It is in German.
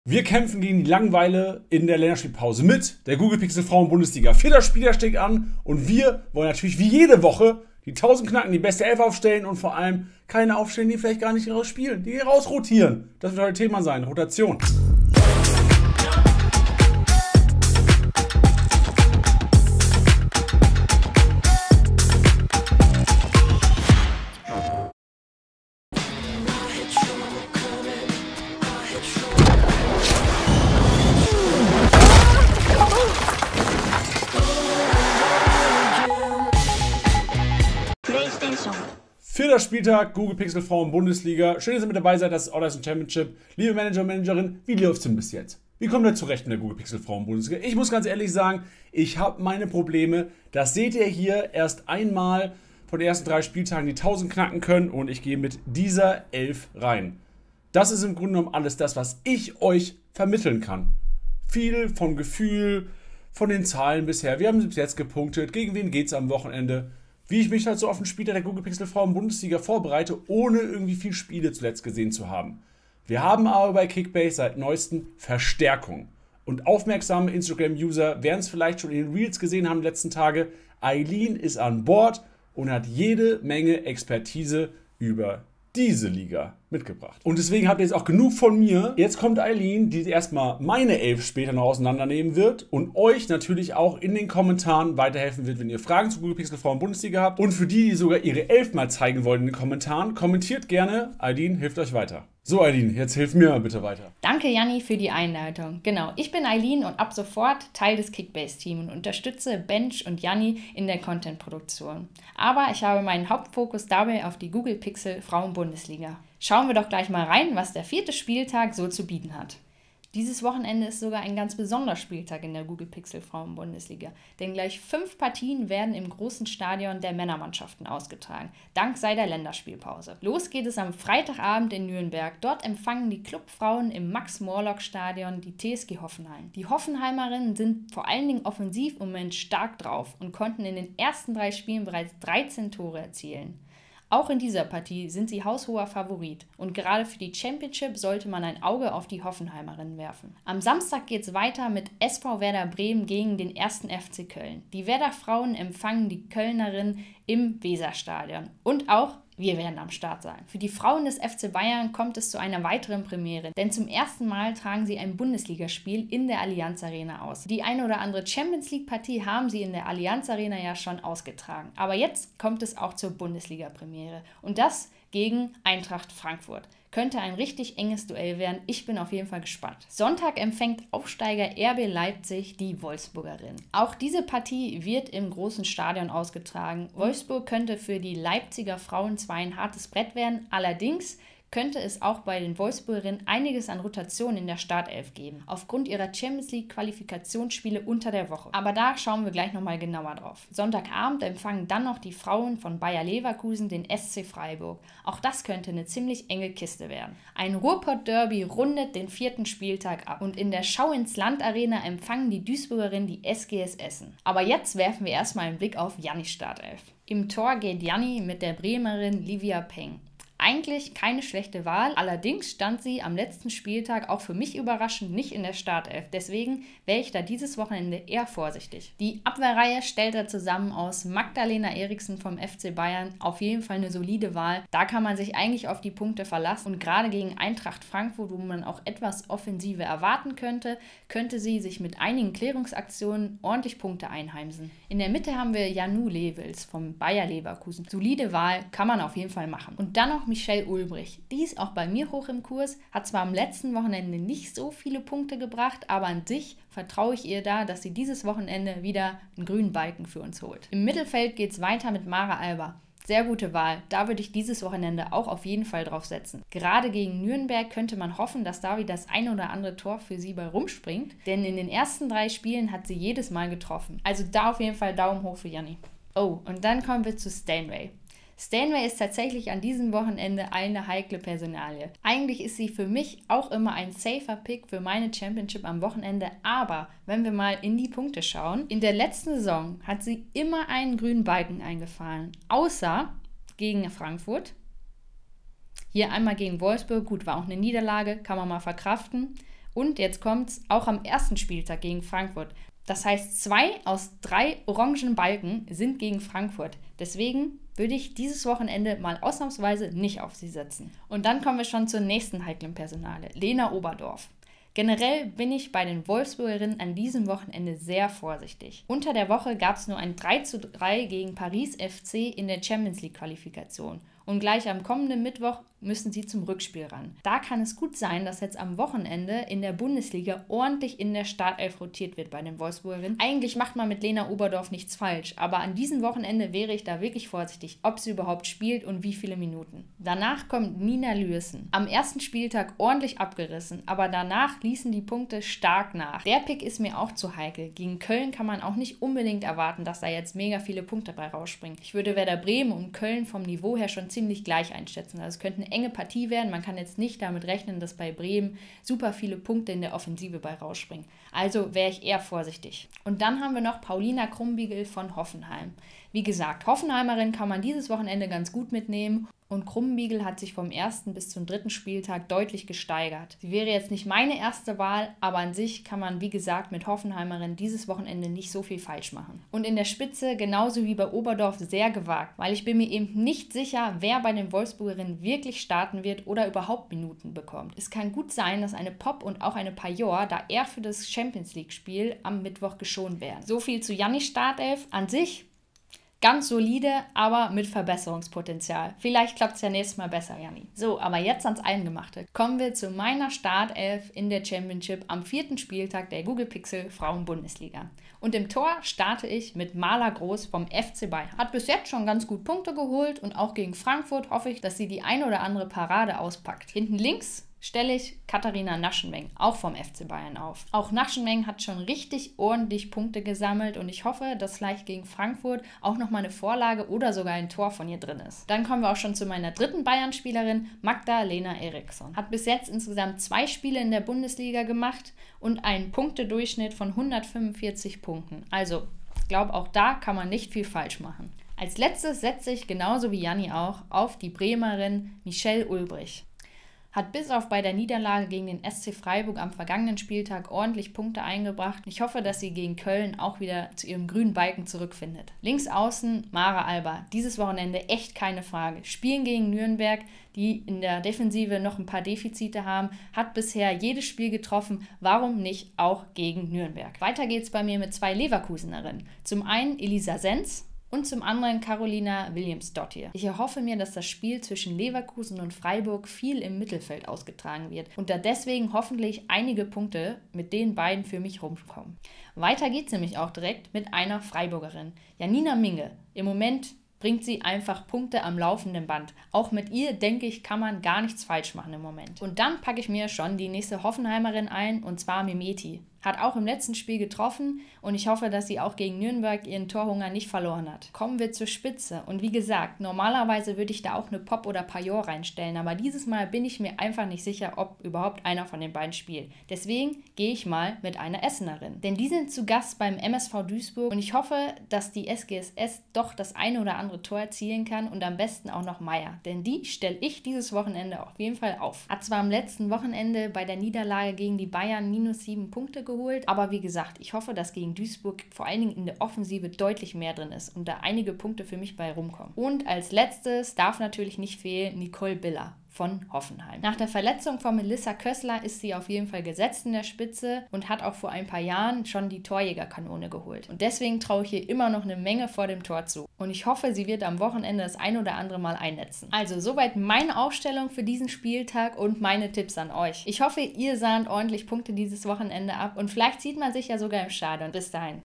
Wir kämpfen gegen die Langeweile in der Länderspielpause mit der Google Pixel Frauen-Bundesliga. 4. Spieler steht an und wir wollen natürlich wie jede Woche die 1000 knacken, die beste Elf aufstellen und vor allem keine aufstellen, die vielleicht gar nicht rausspielen, die rausrotieren. Das wird heute Thema sein, Rotation. Vierter Spieltag, Google Pixel Frauen Bundesliga. Schön, dass ihr mit dabei seid, das ist Audition Championship. Liebe Manager und Managerin, wie läuft's denn bis jetzt? Wie kommt ihr zurecht in der Google Pixel Frauen Bundesliga? Ich muss ganz ehrlich sagen, ich habe meine Probleme. Das seht ihr hier erst einmal von den ersten 3 Spieltagen, die 1000 knacken können und ich gehe mit dieser 11 rein. Das ist im Grunde genommen alles das, was ich euch vermitteln kann. Viel vom Gefühl, von den Zahlen bisher. Wir haben bis jetzt gepunktet. Gegen wen geht's am Wochenende? Wie ich mich halt so auf den Spieler der Google Pixel Frauen Bundesliga vorbereite, ohne irgendwie viel Spiele zuletzt gesehen zu haben. Wir haben aber bei Kickbase seit neuestem Verstärkung. Und aufmerksame Instagram-User werden es vielleicht schon in den Reels gesehen haben die letzten Tage. Eileen ist an Bord und hat jede Menge Expertise über diese Liga mitgebracht. Und deswegen habt ihr jetzt auch genug von mir. Jetzt kommt Eileen, die erstmal meine 11 später noch auseinandernehmen wird und euch natürlich auch in den Kommentaren weiterhelfen wird, wenn ihr Fragen zu Google Pixel Frauen Bundesliga habt. Und für die, die sogar ihre 11 mal zeigen wollen in den Kommentaren, kommentiert gerne. Eileen hilft euch weiter. So Eileen, jetzt hilf mir bitte weiter. Danke Janni für die Einleitung. Genau, ich bin Eileen und ab sofort Teil des Kickbase-Teams und unterstütze Bench und Janni in der Content-Produktion. Aber ich habe meinen Hauptfokus dabei auf die Google Pixel Frauen Bundesliga. Schauen wir doch gleich mal rein, was der 4. Spieltag so zu bieten hat. Dieses Wochenende ist sogar ein ganz besonderer Spieltag in der Google Pixel Frauen Bundesliga, denn gleich 5 Partien werden im großen Stadion der Männermannschaften ausgetragen, dank der Länderspielpause. Los geht es am Freitagabend in Nürnberg. Dort empfangen die Clubfrauen im Max-Morlock-Stadion die TSG Hoffenheim. Die Hoffenheimerinnen sind vor allen Dingen offensiv im Moment stark drauf und konnten in den ersten 3 Spielen bereits 13 Tore erzielen. Auch in dieser Partie sind sie haushoher Favorit und gerade für die Championship sollte man ein Auge auf die Hoffenheimerinnen werfen. Am Samstag geht es weiter mit SV Werder Bremen gegen den 1. FC Köln. Die Werder Frauen empfangen die Kölnerinnen im Weserstadion und auch wir werden am Start sein. Für die Frauen des FC Bayern kommt es zu einer weiteren Premiere, denn zum ersten Mal tragen sie ein Bundesligaspiel in der Allianz Arena aus. Die eine oder andere Champions League Partie haben sie in der Allianz Arena ja schon ausgetragen. Aber jetzt kommt es auch zur Bundesliga-Premiere und das gegen Eintracht Frankfurt. Könnte ein richtig enges Duell werden. Ich bin auf jeden Fall gespannt. Sonntag empfängt Aufsteiger RB Leipzig die Wolfsburgerin. Auch diese Partie wird im großen Stadion ausgetragen. Wolfsburg könnte für die Leipziger Frauen zwar ein hartes Brett werden, allerdings könnte es auch bei den Wolfsburgerinnen einiges an Rotation in der Startelf geben, aufgrund ihrer Champions League Qualifikationsspiele unter der Woche. Aber da schauen wir gleich nochmal genauer drauf. Sonntagabend empfangen dann noch die Frauen von Bayer Leverkusen den SC Freiburg. Auch das könnte eine ziemlich enge Kiste werden. Ein Ruhrpott-Derby rundet den 4. Spieltag ab und in der Schau ins Land Arena empfangen die Duisburgerinnen die SGS Essen. Aber jetzt werfen wir erstmal einen Blick auf Jannis Startelf. Im Tor geht Janni mit der Bremerin Livia Peng. Eigentlich keine schlechte Wahl, allerdings stand sie am letzten Spieltag auch für mich überraschend nicht in der Startelf. Deswegen wäre ich da dieses Wochenende eher vorsichtig. Die Abwehrreihe stellt er zusammen aus Magdalena Eriksen vom FC Bayern. Auf jeden Fall eine solide Wahl. Da kann man sich eigentlich auf die Punkte verlassen. Und gerade gegen Eintracht Frankfurt, wo man auch etwas Offensive erwarten könnte, könnte sie sich mit einigen Klärungsaktionen ordentlich Punkte einheimsen. In der Mitte haben wir Janu Lewels vom Bayer Leverkusen. Solide Wahl, kann man auf jeden Fall machen. Und dann noch Michelle Ulbrich. Die ist auch bei mir hoch im Kurs, hat zwar am letzten Wochenende nicht so viele Punkte gebracht, aber an sich vertraue ich ihr da, dass sie dieses Wochenende wieder einen grünen Balken für uns holt. Im Mittelfeld geht es weiter mit Mara Alba. Sehr gute Wahl, da würde ich dieses Wochenende auch auf jeden Fall drauf setzen. Gerade gegen Nürnberg könnte man hoffen, dass da wieder das ein oder andere Tor für sie bei rumspringt, denn in den ersten 3 Spielen hat sie jedes Mal getroffen. Also da auf jeden Fall Daumen hoch für Janni. Oh, und dann kommen wir zu Stanway. Stanway ist tatsächlich an diesem Wochenende eine heikle Personalie. Eigentlich ist sie für mich auch immer ein safer Pick für meine Championship am Wochenende, aber wenn wir mal in die Punkte schauen, in der letzten Saison hat sie immer einen grünen Balken eingefahren, außer gegen Frankfurt. Hier einmal gegen Wolfsburg, gut, war auch eine Niederlage, kann man mal verkraften. Und jetzt kommt's auch am ersten Spieltag gegen Frankfurt. Das heißt, 2 aus 3 orangen Balken sind gegen Frankfurt. Deswegen würde ich dieses Wochenende mal ausnahmsweise nicht auf sie setzen. Und dann kommen wir schon zur nächsten heiklen Personale, Lena Oberdorf. Generell bin ich bei den Wolfsburgerinnen an diesem Wochenende sehr vorsichtig. Unter der Woche gab es nur ein 3:3 gegen Paris FC in der Champions League Qualifikation. Und gleich am kommenden Mittwoch müssen sie zum Rückspiel ran. Da kann es gut sein, dass jetzt am Wochenende in der Bundesliga ordentlich in der Startelf rotiert wird bei den Wolfsburgerinnen. Eigentlich macht man mit Lena Oberdorf nichts falsch, aber an diesem Wochenende wäre ich da wirklich vorsichtig, ob sie überhaupt spielt und wie viele Minuten. Danach kommt Nina Lüessen. Am ersten Spieltag ordentlich abgerissen, aber danach ließen die Punkte stark nach. Der Pick ist mir auch zu heikel. Gegen Köln kann man auch nicht unbedingt erwarten, dass da jetzt mega viele Punkte bei rausspringen. Ich würde Werder Bremen und Köln vom Niveau her schon ziemlich gleich einschätzen. Also es könnte eine enge Partie werden. Man kann jetzt nicht damit rechnen, dass bei Bremen super viele Punkte in der Offensive bei rausspringen. Also wäre ich eher vorsichtig. Und dann haben wir noch Paulina Krumbiegel von Hoffenheim. Wie gesagt, Hoffenheimerin kann man dieses Wochenende ganz gut mitnehmen. Und Krumbiegel hat sich vom 1. bis zum 3. Spieltag deutlich gesteigert. Sie wäre jetzt nicht meine erste Wahl, aber an sich kann man, wie gesagt, mit Hoffenheimerin dieses Wochenende nicht so viel falsch machen. Und in der Spitze, genauso wie bei Oberdorf, sehr gewagt, weil ich bin mir eben nicht sicher, wer bei den Wolfsburgerinnen wirklich starten wird oder überhaupt Minuten bekommt. Es kann gut sein, dass eine Pop und auch eine Pajor da eher für das Champions-League-Spiel am Mittwoch geschont werden. So viel zu Jannis Startelf. An sich ganz solide, aber mit Verbesserungspotenzial. Vielleicht klappt es ja nächstes Mal besser, Janni. So, aber jetzt ans Eingemachte. Kommen wir zu meiner Startelf in der Championship am 4. Spieltag der Google Pixel Frauen-Bundesliga. Und im Tor starte ich mit Marla Groß vom FC Bayern. Hat bis jetzt schon ganz gut Punkte geholt und auch gegen Frankfurt hoffe ich, dass sie die ein oder andere Parade auspackt. Hinten links stelle ich Katharina Naschenweng, auch vom FC Bayern, auf. Auch Naschenweng hat schon richtig ordentlich Punkte gesammelt und ich hoffe, dass gleich gegen Frankfurt auch nochmal eine Vorlage oder sogar ein Tor von ihr drin ist. Dann kommen wir auch schon zu meiner dritten Bayern-Spielerin, Magdalena Eriksson. Hat bis jetzt insgesamt 2 Spiele in der Bundesliga gemacht und einen Punktedurchschnitt von 145 Punkten. Also, ich glaube, auch da kann man nicht viel falsch machen. Als letztes setze ich, genauso wie Janni auch, auf die Bremerin Michelle Ulbrich. Hat bis auf bei der Niederlage gegen den SC Freiburg am vergangenen Spieltag ordentlich Punkte eingebracht. Ich hoffe, dass sie gegen Köln auch wieder zu ihrem grünen Balken zurückfindet. Links außen Mara Alba. Dieses Wochenende echt keine Frage. Spielen gegen Nürnberg, die in der Defensive noch ein paar Defizite haben. Hat bisher jedes Spiel getroffen. Warum nicht auch gegen Nürnberg? Weiter geht's bei mir mit 2 Leverkusenerinnen. Zum einen Elisa Sens und zum anderen Carolina Williams-Dottir. Ich erhoffe mir, dass das Spiel zwischen Leverkusen und Freiburg viel im Mittelfeld ausgetragen wird und da deswegen hoffentlich einige Punkte mit den beiden für mich rumkommen. Weiter geht's nämlich auch direkt mit einer Freiburgerin, Janina Minge. Im Moment bringt sie einfach Punkte am laufenden Band. Auch mit ihr, denke ich, kann man gar nichts falsch machen im Moment. Und dann packe ich mir schon die nächste Hoffenheimerin ein, und zwar Mimeti. Hat auch im letzten Spiel getroffen und ich hoffe, dass sie auch gegen Nürnberg ihren Torhunger nicht verloren hat. Kommen wir zur Spitze und wie gesagt, normalerweise würde ich da auch eine Pop oder Pajor reinstellen, aber dieses Mal bin ich mir einfach nicht sicher, ob überhaupt einer von den beiden spielt. Deswegen gehe ich mal mit einer Essenerin. Denn die sind zu Gast beim MSV Duisburg und ich hoffe, dass die SGSS doch das eine oder andere Tor erzielen kann und am besten auch noch Meier. Denn die stelle ich dieses Wochenende auf jeden Fall auf. Hat zwar am letzten Wochenende bei der Niederlage gegen die Bayern -7 Punkte geholt, aber wie gesagt, ich hoffe, dass gegen Duisburg vor allen Dingen in der Offensive deutlich mehr drin ist und da einige Punkte für mich bei rumkommen. Und als letztes darf natürlich nicht fehlen Nicole Biller von Hoffenheim. Nach der Verletzung von Melissa Kössler ist sie auf jeden Fall gesetzt in der Spitze und hat auch vor ein paar Jahren schon die Torjägerkanone geholt. Und deswegen traue ich ihr immer noch eine Menge vor dem Tor zu. Und ich hoffe, sie wird am Wochenende das ein oder andere Mal einnetzen. Also soweit meine Aufstellung für diesen Spieltag und meine Tipps an euch. Ich hoffe, ihr sahnt ordentlich Punkte dieses Wochenende ab und vielleicht sieht man sich ja sogar im Stadion. Bis dahin.